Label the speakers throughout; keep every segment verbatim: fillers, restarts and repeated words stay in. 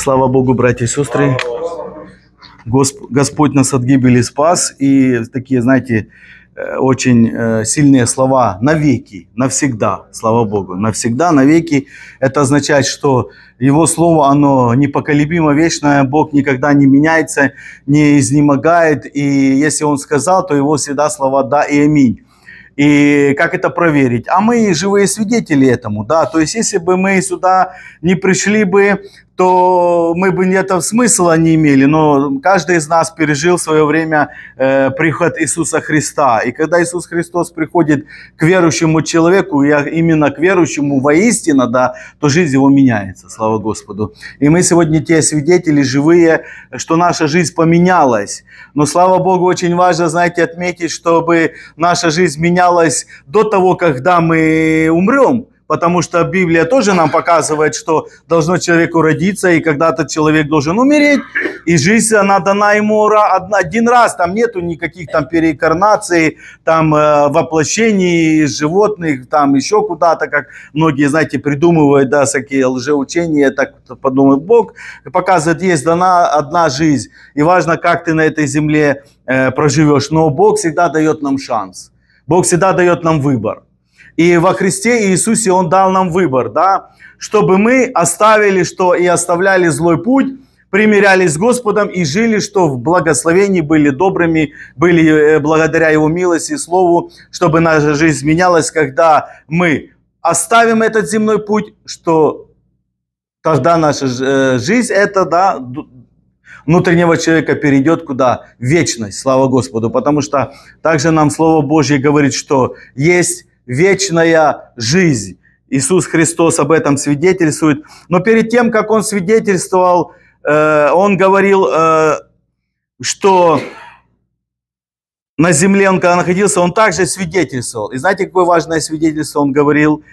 Speaker 1: Слава Богу, братья и сестры. Госп- Господь нас от гибели спас. И такие, знаете, очень сильные слова: навеки, навсегда. Слава Богу, навсегда, навеки. Это означает, что Его Слово, оно непоколебимо, вечное. Бог никогда не меняется, не изнемогает. И если Он сказал, то Его всегда слова «да» и «аминь». И как это проверить? А мы живые свидетели этому, да. То есть, если бы мы сюда не пришли бы, то мы бы этого смысла не имели. Но каждый из нас пережил в свое время э, приход Иисуса Христа. И когда Иисус Христос приходит к верующему человеку, и именно к верующему воистину, да, то жизнь его меняется, слава Господу. И мы сегодня те свидетели живые, что наша жизнь поменялась. Но, слава Богу, очень важно, знаете, отметить, чтобы наша жизнь менялась до того, когда мы умрем. Потому что Библия тоже нам показывает, что должно человеку родиться, и когда-то человек должен умереть, и жизнь, она дана ему один раз, там нету никаких там переинкарнаций, там э, воплощений животных, там еще куда-то, как многие, знаете, придумывают, да, всякие лжеучения, так подумают. Бог показывает, есть дана одна жизнь, и важно, как ты на этой земле э, проживешь, но Бог всегда дает нам шанс, Бог всегда дает нам выбор. И во Христе Иисусе Он дал нам выбор, да, чтобы мы оставили, что и оставляли злой путь, примирялись с Господом и жили, что в благословении были добрыми, были благодаря Его милости и Слову, чтобы наша жизнь менялась, когда мы оставим этот земной путь, что тогда наша жизнь, это, да, внутреннего человека перейдет куда? В вечность, слава Господу, потому что также нам Слово Божье говорит, что есть вечная жизнь. Иисус Христос об этом свидетельствует. Но перед тем, как Он свидетельствовал, э, Он говорил, э, что на земле Он, когда находился, Он также свидетельствовал. И знаете, какое важное свидетельство Он говорил?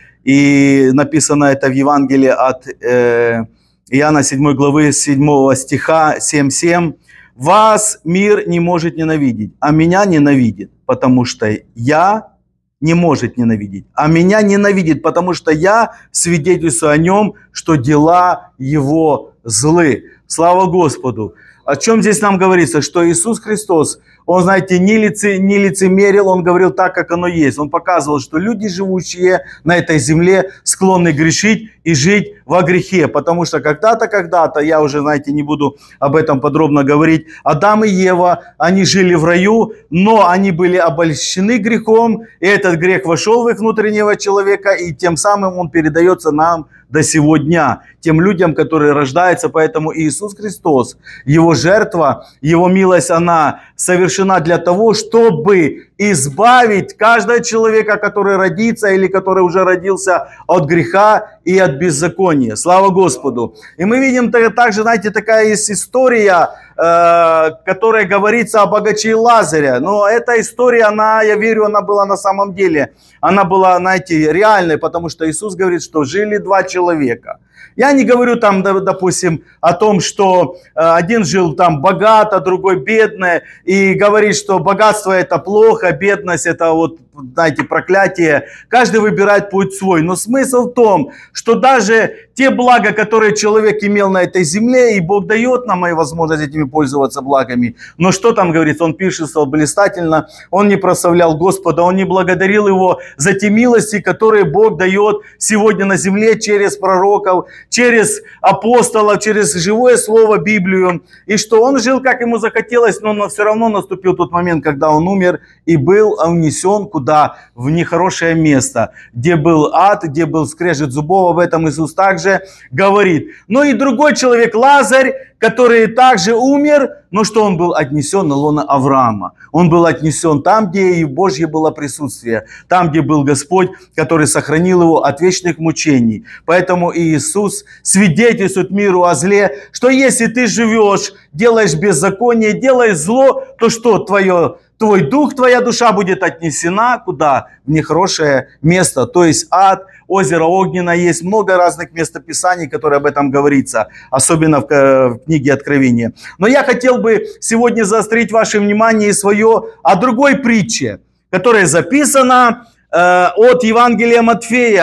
Speaker 1: И написано это в Евангелии от э, Иоанна седьмой главы седьмого стиха семь семь. «Вас мир не может ненавидеть, а меня ненавидит, потому что я не может ненавидеть, а меня ненавидит, потому что я свидетельствую о нем, что дела его злы». Слава Господу! О чем здесь нам говорится? Что Иисус Христос, Он, знаете, не, лице, не лицемерил, Он говорил так, как оно есть. Он показывал, что люди, живущие на этой земле, склонны грешить и жить во грехе. Потому что когда-то, когда-то, я уже, знаете, не буду об этом подробно говорить, Адам и Ева, они жили в раю, но они были обольщены грехом, и этот грех вошел в их внутреннего человека, и тем самым он передается нам до сего дня, тем людям, которые рождаются. Поэтому Иисус Христос, Его жертва, Его милость, она совершена для того, чтобы избавить каждого человека, который родится или который уже родился, от греха и от беззакония. Слава Господу! И мы видим также, знаете, такая есть история, э, которая говорится о богаче Лазаря. Но эта история, она, я верю, она была на самом деле, она была, знаете, реальной, потому что Иисус говорит, что жили два человека. Я не говорю там, допустим, о том, что один жил там богато, а другой бедно, и говорит, что богатство это плохо, бедность это вот, знаете, проклятие. Каждый выбирает путь свой. Но смысл в том, что даже те блага, которые человек имел на этой земле, и Бог дает нам и возможность этими пользоваться благами. Но что там говорится? Он пиршествовал блистательно, он не прославлял Господа, он не благодарил Его за те милости, которые Бог дает сегодня на земле через пророков, через апостолов, через живое слово, Библию. И что он жил, как ему захотелось, но все равно наступил тот момент, когда он умер и был унесен куда? В нехорошее место, где был ад, где был скрежет зубов. Об этом Иисус также говорит. Но и другой человек, Лазарь, который также умер, но что он был отнесен на лоно Авраама. Он был отнесен там, где и Божье было присутствие, там, где был Господь, который сохранил его от вечных мучений. Поэтому Иисус свидетельствует миру о зле, что если ты живешь, делаешь беззаконие, делаешь зло, то что твое... Твой дух, твоя душа будет отнесена куда? В нехорошее место, то есть ад, озеро огненное. Есть много разных местописаний, которые об этом говорится, особенно в книге Откровения. Но я хотел бы сегодня заострить ваше внимание свое о другой притче, которая записана э, от Евангелия Матфея,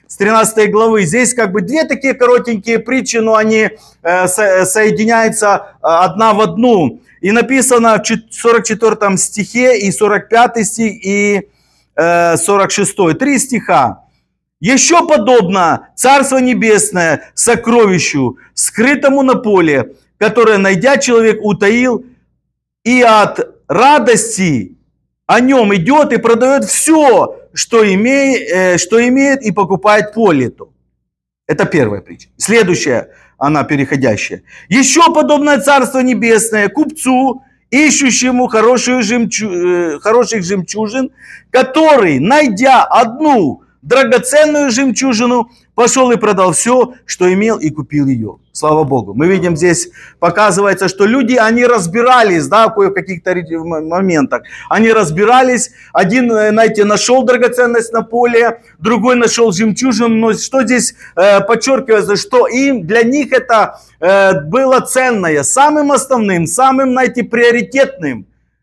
Speaker 1: с тринадцатой главы. Здесь как бы две такие коротенькие притчи, но они э, со, соединяются э, одна в одну. И написано в сорок четвёртом стихе, и сорок пятый стих, и э, сорок шестой. Три стиха. «Еще подобно Царство Небесное сокровищу, скрытому на поле, которое, найдя, человек утаил, и от радости о нем идет и продает все, что имеет, э, что имеет, и покупает поле то». Это первая притча. Следующая, она переходящая. «Еще подобное Царство Небесное купцу, ищущему хороших, жемчу... э, хороших жемчужин, который, найдя одну драгоценную жемчужину, пошел и продал все, что имел, и купил ее». Слава Богу. Мы видим, здесь показывается, что люди, они разбирались, да, в каких-то моментах. Они разбирались. Один, знаете, нашел драгоценность на поле, другой нашел жемчужину. Но что здесь э, подчеркивается, что им, для них это э, было ценное, самым основным, самым, знаете, приоритетным.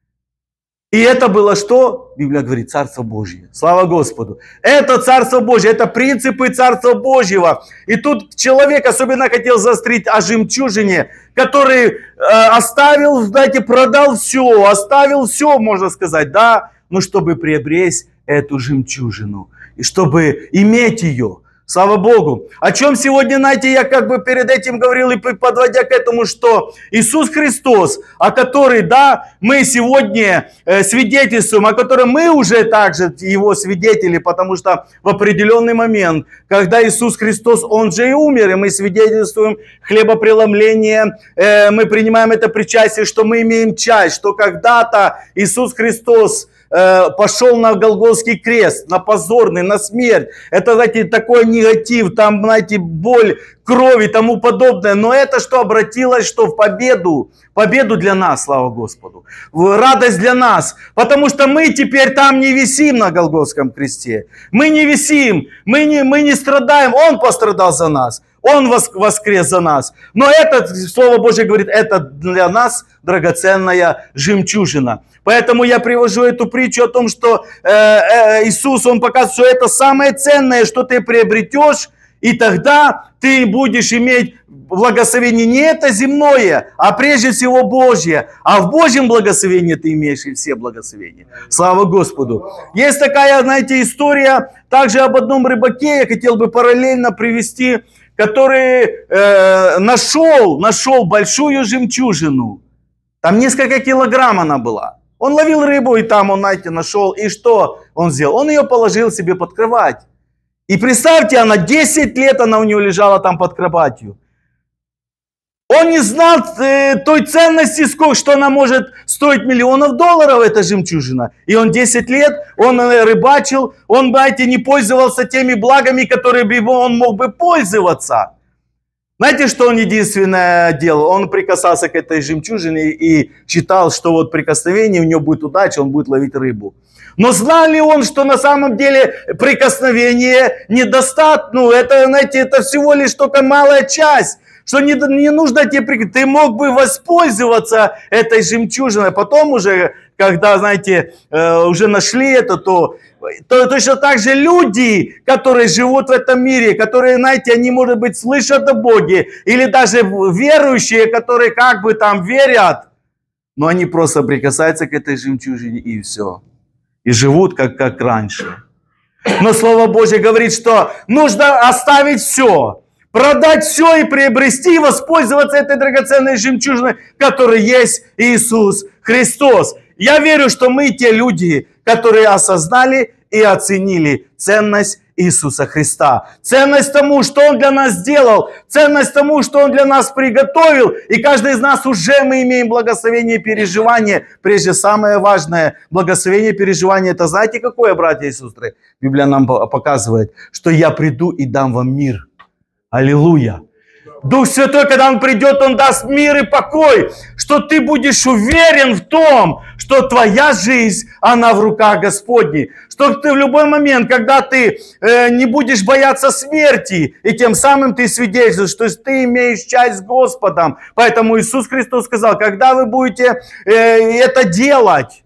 Speaker 1: И это было что? Библия говорит, Царство Божье. Слава Господу. Это Царство Божье, это принципы Царства Божьего. И тут человек особенно хотел заострить о жемчужине, который э, оставил, знаете, продал все, оставил все, можно сказать, да, но чтобы приобрести эту жемчужину, и чтобы иметь ее. Слава Богу. О чем сегодня, знаете, я как бы перед этим говорил и подводя к этому, что Иисус Христос, о котором, да, мы сегодня э, свидетельствуем, о котором мы уже также его свидетели, потому что в определенный момент, когда Иисус Христос, Он же и умер, и мы свидетельствуем хлебопреломление, э, мы принимаем это причастие, что мы имеем часть, что когда-то Иисус Христос пошел на Голгофский крест, на позорный, на смерть. Это, знаете, такой негатив, там, знаете, боль, кровь и тому подобное. Но это что обратилось, что в победу, победу для нас, слава Господу, в радость для нас. Потому что мы теперь там не висим на Голгофском кресте. Мы не висим, мы не, мы не страдаем. Он пострадал за нас. Он воскрес за нас. Но это, Слово Божье говорит, это для нас драгоценная жемчужина. Поэтому я привожу эту притчу о том, что э, э, Иисус, Он показывает, что это самое ценное, что ты приобретешь, и тогда ты будешь иметь благословение не это земное, а прежде всего Божье. А в Божьем благословении ты имеешь и все благословения. Слава Господу. Есть такая, знаете, история также об одном рыбаке, я хотел бы параллельно привести, который э, нашел, нашел большую жемчужину. Там несколько килограмм она была. Он ловил рыбу, и там он, знаете, нашел. И что он сделал? Он ее положил себе под кровать. И представьте, она десять лет она у него лежала там под кроватью. Он не знал э, той ценности, сколько, что она может стоить миллионов долларов, эта жемчужина. И он десять лет, он э, рыбачил, он, знаете, не пользовался теми благами, которыми он мог бы пользоваться. Знаете, что он единственное делал? Он прикасался к этой жемчужине и считал, что вот прикосновение, у него будет удача, он будет ловить рыбу. Но знал ли он, что на самом деле прикосновение недостаточно? Ну, это, знаете, это всего лишь только малая часть. Что не, не нужно тебе прикасаться. Ты мог бы воспользоваться этой жемчужиной. Потом уже, когда, знаете, уже нашли это, то... То точно так же люди, которые живут в этом мире, которые, знаете, они, может быть, слышат о Боге, или даже верующие, которые как бы там верят, но они просто прикасаются к этой жемчужине и все. И живут как, как раньше. Но Слово Божье говорит, что нужно оставить все, продать все и приобрести, и воспользоваться этой драгоценной жемчужиной, которая есть Иисус Христос. Я верю, что мы те люди, которые осознали и оценили ценность Иисуса Христа. Ценность тому, что Он для нас сделал. Ценность тому, что Он для нас приготовил. И каждый из нас уже мы имеем благословение и переживание. Прежде самое важное благословение и переживание. Это знаете какое, братья и сестры? Библия нам показывает, что я приду и дам вам мир. Аллилуйя. Дух Святой, когда Он придет, Он даст мир и покой, что ты будешь уверен в том, что твоя жизнь, она в руках Господней. Что ты в любой момент, когда ты э, не будешь бояться смерти, и тем самым ты свидетельствуешь, что ты имеешь часть с Господом. Поэтому Иисус Христос сказал, когда вы будете э, это делать,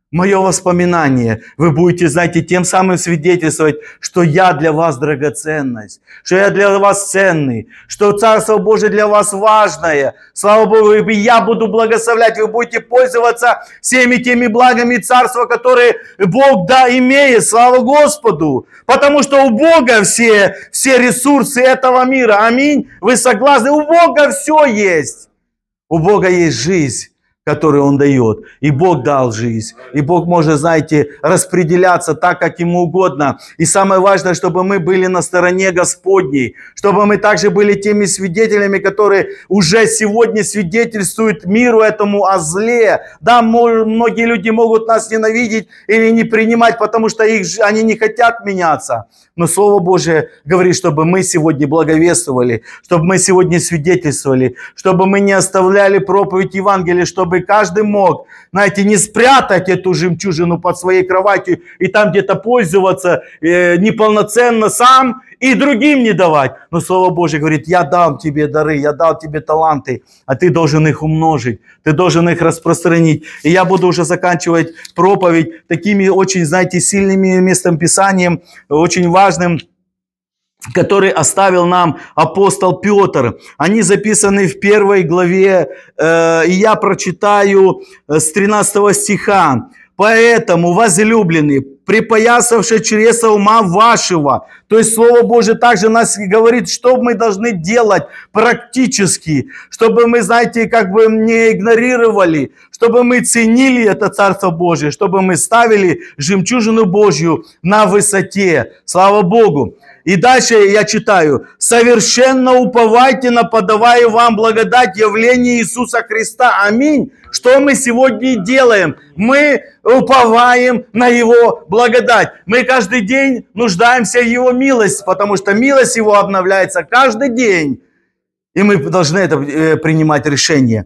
Speaker 1: мое воспоминание. Вы будете, знаете, тем самым свидетельствовать, что я для вас драгоценность, что я для вас ценный, что Царство Божие для вас важное. Слава Богу, и я буду благословлять, вы будете пользоваться всеми теми благами Царства, которые Бог да имеет. Слава Господу! Потому что у Бога все, все ресурсы этого мира. Аминь. Вы согласны? У Бога все есть. У Бога есть жизнь, который Он дает. И Бог дал жизнь. И Бог может, знаете, распределяться так, как Ему угодно. И самое важное, чтобы мы были на стороне Господней. Чтобы мы также были теми свидетелями, которые уже сегодня свидетельствуют миру этому о зле. Да, многие люди могут нас ненавидеть или не принимать, потому что их, они не хотят меняться. Но Слово Божие говорит, чтобы мы сегодня благовествовали, чтобы мы сегодня свидетельствовали, чтобы мы не оставляли проповедь Евангелия, чтобы каждый мог, знаете, не спрятать эту жемчужину под своей кроватью и там где-то пользоваться э, неполноценно сам и другим не давать. Но Слово Божие говорит, я дам тебе дары, я дал тебе таланты, а ты должен их умножить, ты должен их распространить. И я буду уже заканчивать проповедь такими очень, знаете, сильными местом Писанием, очень важным, который оставил нам апостол Петр. Они записаны в первой главе, э, и я прочитаю с тринадцатого стиха. «Поэтому, возлюбленные, припоясавшие чреса ума вашего». То есть Слово Божие также нас говорит, что мы должны делать практически, чтобы мы, знаете, как бы не игнорировали, чтобы мы ценили это Царство Божие, чтобы мы ставили жемчужину Божью на высоте. Слава Богу! И дальше я читаю. «Совершенно уповайте на подавая вам благодать явления Иисуса Христа». Аминь. Что мы сегодня делаем? Мы уповаем на Его благодать. Мы каждый день нуждаемся в Его милости, потому что милость Его обновляется каждый день. И мы должны это принимать решение.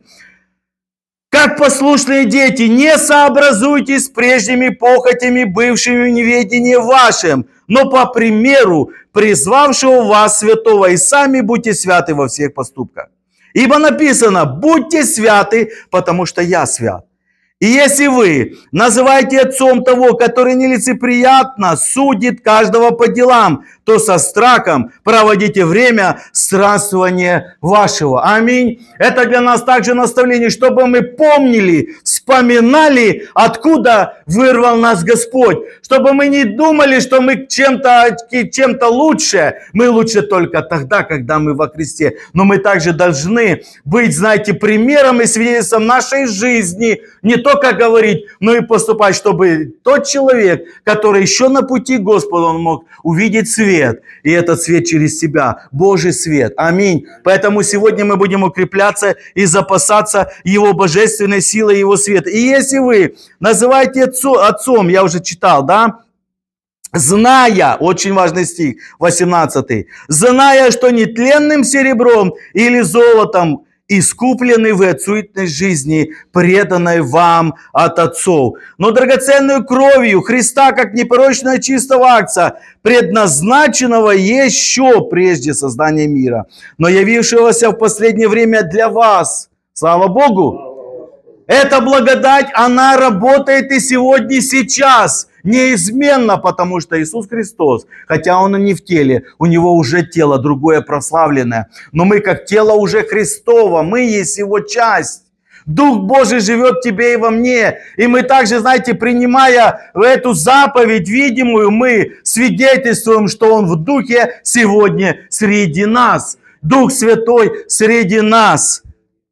Speaker 1: «Как послушные дети, не сообразуйтесь с прежними похотями, бывшими в неведении вашем, но по примеру призвавшего вас святого, и сами будьте святы во всех поступках. Ибо написано, будьте святы, потому что я свят. И если вы называете отцом того, который нелицеприятно судит каждого по делам, то со страхом проводите время странствования вашего». Аминь. Это для нас также наставление, чтобы мы помнили, вспоминали, откуда вырвал нас Господь. Чтобы мы не думали, что мы чем-то чем-то лучше. Мы лучше только тогда, когда мы во Христе. Но мы также должны быть, знаете, примером и свидетельством нашей жизни. Не только говорить, но и поступать, чтобы тот человек, который еще на пути к Господу, он мог увидеть свет. И этот свет через себя. Божий свет. Аминь. Поэтому сегодня мы будем укрепляться и запасаться Его божественной силой, Его света. И если вы называете отцом, я уже читал, да? Зная, очень важный стих, восемнадцатый. «Зная, что нетленным серебром или золотом искуплены вы от суетной жизни, преданной вам от отцов, но драгоценную кровью Христа, как непорочного чистого акция, предназначенного еще прежде создания мира, но явившегося в последнее время для вас». Слава Богу! Эта благодать, она работает и сегодня, и сейчас. Неизменно, потому что Иисус Христос, хотя Он и не в теле, у Него уже тело другое прославленное, но мы как тело уже Христово, мы есть Его часть. Дух Божий живет в тебе и во мне. И мы также, знаете, принимая эту заповедь видимую, мы свидетельствуем, что Он в Духе сегодня среди нас. Дух Святой среди нас.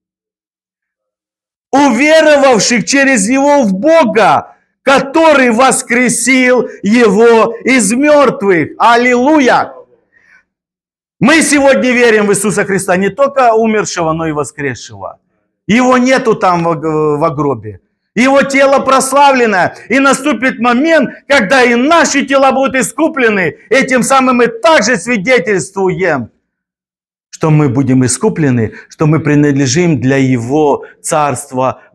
Speaker 1: Уверовавших через Него в Бога, который воскресил Его из мертвых. Аллилуйя! Мы сегодня верим в Иисуса Христа, не только умершего, но и воскресшего. Его нету там в гробе. Его тело прославлено. И наступит момент, когда и наши тела будут искуплены. Этим самым мы также свидетельствуем, что мы будем искуплены, что мы принадлежим для Его Царства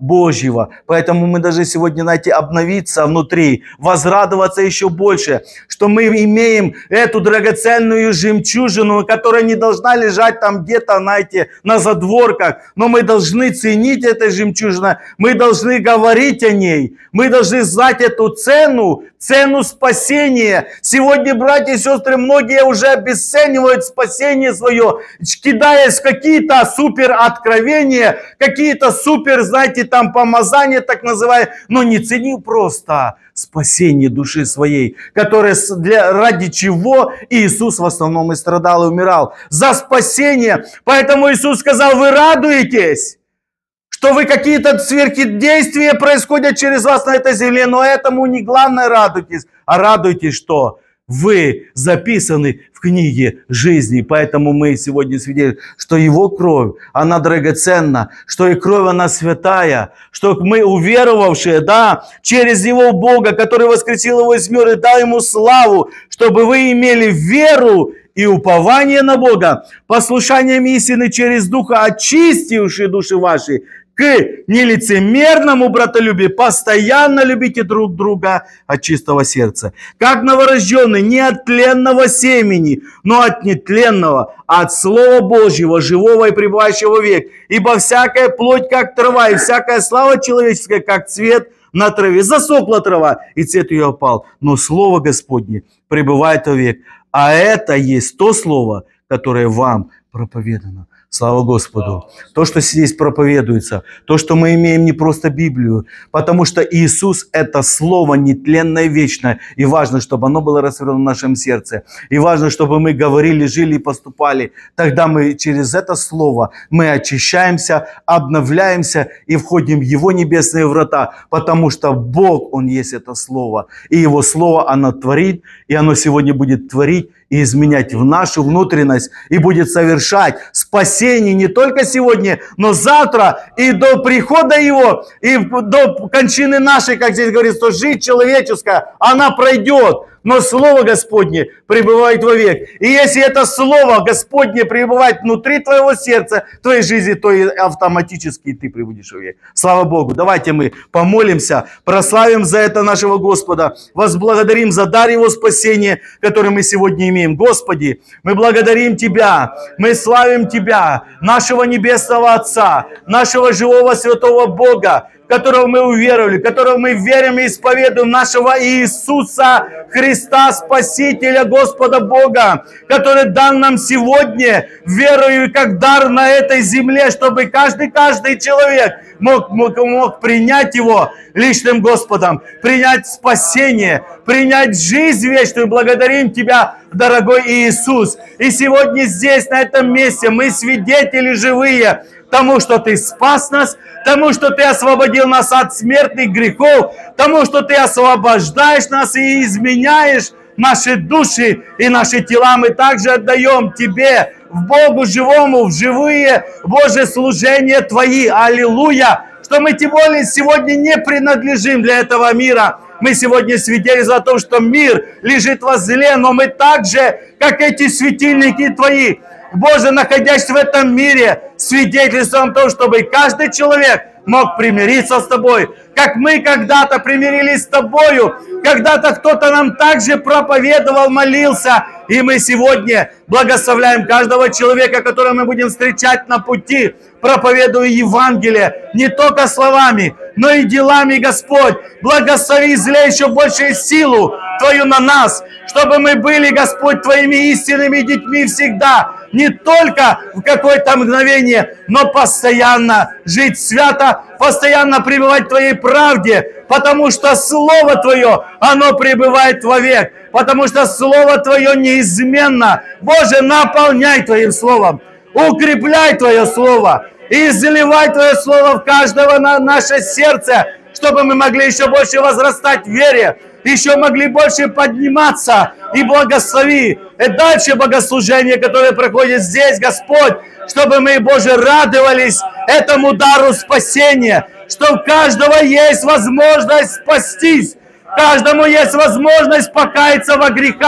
Speaker 1: Божьего. Поэтому мы должны сегодня, знаете, обновиться внутри, возрадоваться еще больше, что мы имеем эту драгоценную жемчужину, которая не должна лежать там где-то, знаете, на задворках, но мы должны ценить эту жемчужину, мы должны говорить о ней, мы должны знать эту цену, цену спасения. Сегодня, братья и сестры, многие уже обесценивают спасение свое, кидаясь в какие-то супер откровения, какие-то супер, знаете, там помазания так называемые, но не ценил просто спасение души своей, которое для, ради чего Иисус в основном и страдал и умирал. За спасение. Поэтому Иисус сказал: вы радуетесь, что вы какие-то сверхдействия происходят через вас на этой земле, но этому не главное радуйтесь, а радуйтесь, что вы записаны в книге жизни. Поэтому мы сегодня свидетельствуем, что Его кровь, она драгоценна, что и кровь, она святая, что мы уверовавшие, да, через Его Бога, который воскресил Его из мертвых, дал Ему славу, чтобы вы имели веру и упование на Бога, послушанием истины через Духа, очистившие души ваши, к нелицемерному братолюбию, постоянно любите друг друга от чистого сердца. Как новорожденные, не от тленного семени, но от нетленного, от Слова Божьего, живого и пребывающего век. Ибо всякая плоть, как трава, и всякая слава человеческая, как цвет на траве. Засохла трава, и цвет ее опал. Но Слово Господне пребывает вовек. А это есть то Слово, которое вам проповедано. Слава Господу. То, что здесь проповедуется, то, что мы имеем не просто Библию, потому что Иисус – это Слово нетленное, вечное. И важно, чтобы оно было расцвело в нашем сердце. И важно, чтобы мы говорили, жили и поступали. Тогда мы через это Слово мы очищаемся, обновляемся и входим в Его небесные врата, потому что Бог, Он есть это Слово. И Его Слово, оно творит, и оно сегодня будет творить и изменять в нашу внутренность, и будет совершать спасение не только сегодня, но завтра и до прихода Его, и до кончины нашей, как здесь говорится, что жизнь человеческая, она пройдет, но Слово Господне пребывает вовек. И если это Слово Господне пребывает внутри твоего сердца, твоей жизни, то и автоматически ты пребудешь вовек. Слава Богу. Давайте мы помолимся, прославим за это нашего Господа, возблагодарим за дар Его спасения, который мы сегодня имеем. Господи, мы благодарим Тебя, мы славим Тебя, нашего Небесного Отца, нашего живого святого Бога, которого мы уверовали, которого мы верим и исповедуем, нашего Иисуса Христа, Спасителя, Господа Бога, который дан нам сегодня верою как дар на этой земле, чтобы каждый, каждый человек мог, мог, мог принять Его личным Господом, принять спасение, принять жизнь вечную. Благодарим Тебя, дорогой Иисус. И сегодня здесь, на этом месте, мы свидетели живые тому, что Ты спас нас, тому, что Ты освободил нас от смертных грехов, тому, что Ты освобождаешь нас и изменяешь наши души и наши тела. Мы также отдаем Тебе, в Богу живому, в живые Божьи служения Твои. Аллилуйя! Что мы тем более сегодня не принадлежим для этого мира. Мы сегодня свидетельствуем о том, что мир лежит во зле, но мы так же, как эти светильники Твои, Боже, находясь в этом мире, свидетельствуем о том, чтобы каждый человек мог примириться с Тобой, как мы когда-то примирились с Тобою, когда-то кто-то нам также проповедовал, молился, и мы сегодня благословляем каждого человека, которого мы будем встречать на пути, проповедуя Евангелие, не только словами, но и делами, Господь. Благослови, излей еще большую силу Твою на нас, чтобы мы были, Господь, Твоими истинными детьми всегда, не только в какое-то мгновение, но постоянно жить свято, постоянно пребывать в Твоей правде, потому что Слово Твое, оно пребывает вовек, потому что Слово Твое неизменно. Боже, наполняй Твоим Словом, укрепляй Твое Слово, и изливай Твое Слово в каждого на наше сердце, чтобы мы могли еще больше возрастать в вере, еще могли больше подниматься, и благослови. И дальше богослужение, которое проходит здесь, Господь, чтобы мы, Боже, радовались этому дару спасения, что у каждого есть возможность спастись, каждому есть возможность покаяться во грехах,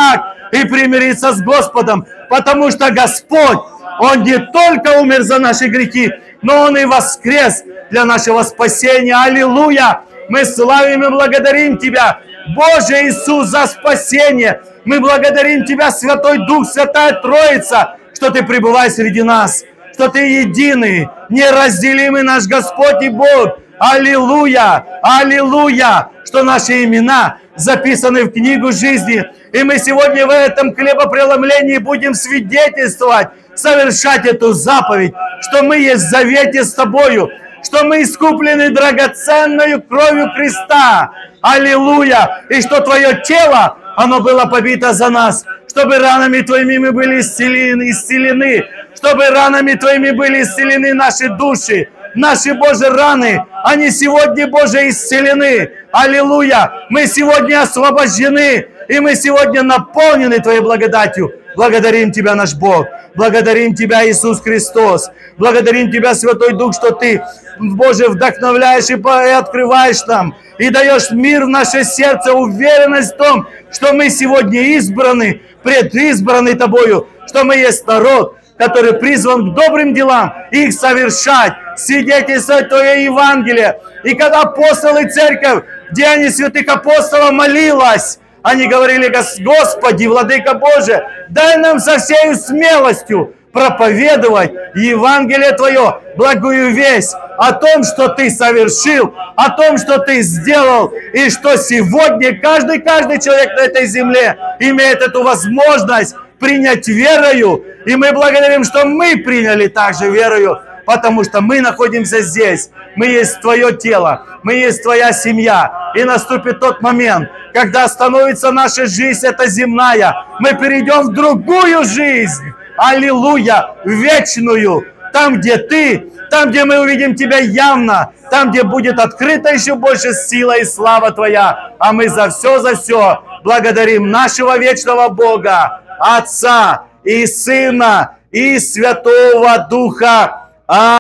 Speaker 1: и примириться с Господом, потому что Господь, Он не только умер за наши грехи, но Он и воскрес для нашего спасения. Аллилуйя! Мы славим и благодарим Тебя, Боже Иисус, за спасение. Мы благодарим Тебя, Святой Дух, Святая Троица, что Ты пребываешь среди нас, что Ты единый, неразделимый наш Господь и Бог. Аллилуйя! Аллилуйя! Что наши имена записаны в книгу жизни. И мы сегодня в этом хлебопреломлении будем свидетельствовать, совершать эту заповедь, что мы есть в завете с Тобою, что мы искуплены драгоценной кровью Христа. Аллилуйя! И что Твое тело, оно было побито за нас, чтобы ранами Твоими мы были исцелены, исцелены, чтобы ранами Твоими были исцелены наши души. Наши, Боже, раны, они сегодня, Боже, исцелены. Аллилуйя! Мы сегодня освобождены, и мы сегодня наполнены Твоей благодатью. Благодарим Тебя, наш Бог. Благодарим Тебя, Иисус Христос. Благодарим Тебя, Святой Дух, что Ты, Боже, вдохновляешь и открываешь нам, и даешь мир в наше сердце, уверенность в том, что мы сегодня избраны, предизбраны Тобою, что мы есть народ, который призван к добрым делам, их совершать, свидетельствовать Твое Евангелие. И когда апостолы и церковь в деянии святых апостолов молилась, они говорили: Господи, Владыка Божий, дай нам со всей смелостью проповедовать Евангелие Твое, благую весть о том, что Ты совершил, о том, что Ты сделал, и что сегодня каждый, каждый человек на этой земле имеет эту возможность принять верою. И мы благодарим, что мы приняли также верою, потому что мы находимся здесь. Мы есть Твое тело, мы есть Твоя семья. И наступит тот момент, когда остановится наша жизнь, эта земная. Мы перейдем в другую жизнь. Аллилуйя! Вечную. Там, где Ты, там, где мы увидим Тебя явно, там, где будет открыта еще больше сила и слава Твоя. А мы за все, за все благодарим нашего вечного Бога, Отца и Сына и Святого Духа.